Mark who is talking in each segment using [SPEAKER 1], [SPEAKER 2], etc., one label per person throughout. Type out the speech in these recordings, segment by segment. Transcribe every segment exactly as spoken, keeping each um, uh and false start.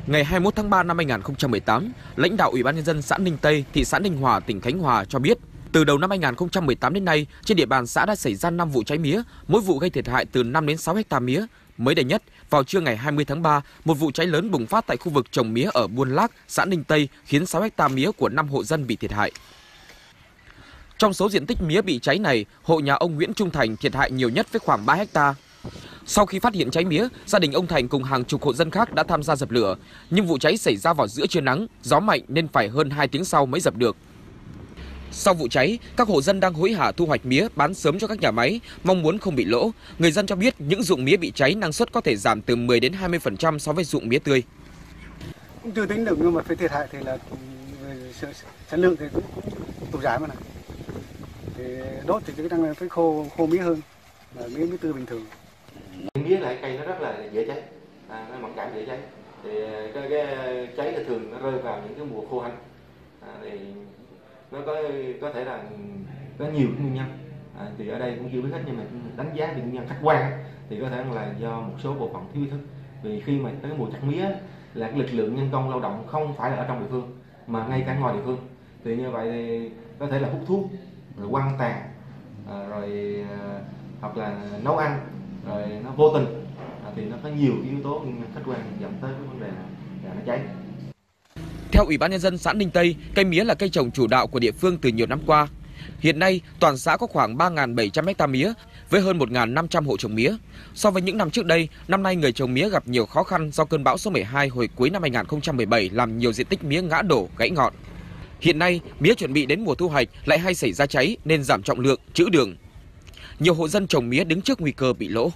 [SPEAKER 1] Ngày hai mươi mốt tháng ba năm hai nghìn không trăm mười tám, lãnh đạo Ủy ban nhân dân xã Ninh Tây, thị xã Ninh Hòa, tỉnh Khánh Hòa cho biết, từ đầu năm hai nghìn không trăm mười tám đến nay, trên địa bàn xã đã xảy ra năm vụ cháy mía, mỗi vụ gây thiệt hại từ năm đến sáu héc ta mía. Mới đây nhất, vào trưa ngày hai mươi tháng ba, một vụ cháy lớn bùng phát tại khu vực trồng mía ở Buôn Lác, xã Ninh Tây, khiến sáu héc ta mía của năm hộ dân bị thiệt hại. Trong số diện tích mía bị cháy này, hộ nhà ông Nguyễn Trung Thành thiệt hại nhiều nhất với khoảng ba héc ta. Sau khi phát hiện cháy mía, gia đình ông Thành cùng hàng chục hộ dân khác đã tham gia dập lửa, nhưng vụ cháy xảy ra vào giữa trưa nắng, gió mạnh nên phải hơn hai tiếng sau mới dập được. Sau vụ cháy, các hộ dân đang hối hả thu hoạch mía bán sớm cho các nhà máy, mong muốn không bị lỗ. Người dân cho biết những ruộng mía bị cháy năng suất có thể giảm từ mười đến hai mươi phần trăm so với ruộng mía tươi.
[SPEAKER 2] Cũng chưa tính được, nhưng mà phải thiệt hại thì là sản lượng thì cũng tụt giảm mà này. Thì đốt thì cái năng phải khô khô mía hơn là mía mía tươi bình thường.
[SPEAKER 3] Mía là cây nó rất là dễ cháy, à, nó mẫn cảm dễ cháy. Thì cái, cái cháy thì thường nó rơi vào những cái mùa khô hanh. À, thì nó có có thể là có nhiều nguyên nhân. À, thì ở đây cũng chưa biết hết, nhưng mà đánh giá về nguyên nhân khách quan thì có thể là do một số bộ phận thiếu ý thức. Vì khi mà tới mùa chặt mía là cái lực lượng nhân công lao động không phải là ở trong địa phương mà ngay cả ngoài địa phương. Thì như vậy thì có thể là hút thuốc, rồi quăng tàn, à, rồi à, hoặc là nấu ăn, rồi nó vô tình, à, thì nó có nhiều cái yếu tố nguyên nhân khách quan dẫn tới cái vấn đề là nó cháy.
[SPEAKER 1] Theo Ủy ban nhân dân xã Ninh Tây, cây mía là cây trồng chủ đạo của địa phương từ nhiều năm qua. Hiện nay, toàn xã có khoảng ba nghìn bảy trăm héc ta mía với hơn một nghìn năm trăm hộ trồng mía. So với những năm trước đây, năm nay người trồng mía gặp nhiều khó khăn do cơn bão số mười hai hồi cuối năm hai nghìn không trăm mười bảy làm nhiều diện tích mía ngã đổ, gãy ngọn. Hiện nay, mía chuẩn bị đến mùa thu hoạch lại hay xảy ra cháy nên giảm trọng lượng, trữ đường. Nhiều hộ dân trồng mía đứng trước nguy cơ bị lỗ.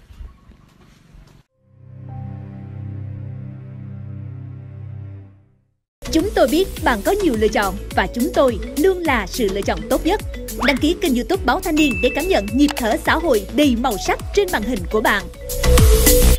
[SPEAKER 4] Chúng tôi biết bạn có nhiều lựa chọn và chúng tôi luôn là sự lựa chọn tốt nhất. Đăng ký kênh YouTube Báo Thanh Niên để cảm nhận nhịp thở xã hội đầy màu sắc trên màn hình của bạn.